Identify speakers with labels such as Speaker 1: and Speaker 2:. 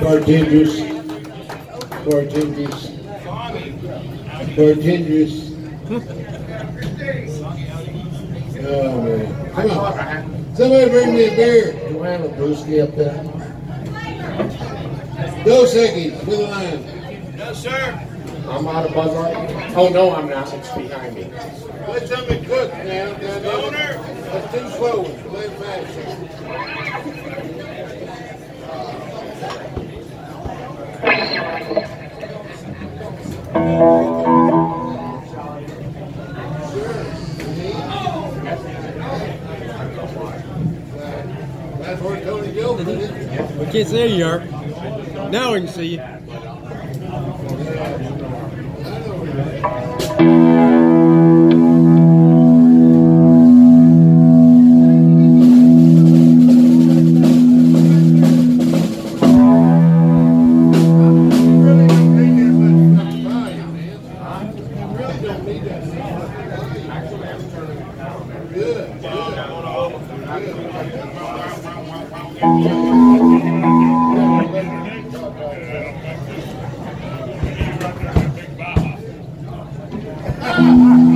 Speaker 1: Bartenders. Oh man. Come on. Somebody bring me a beer. Do I have a brewski up there? Dos Equis with a line.
Speaker 2: No, sir.
Speaker 3: I'm out of Buzz Light. Oh, no, I'm not. It's behind me.
Speaker 1: Let something cook now.
Speaker 2: Owner.
Speaker 1: That's too slow. Play it fast. That's where Tony Gilbert is.
Speaker 4: We can't see you are. Now we can see you.
Speaker 1: Ha ha!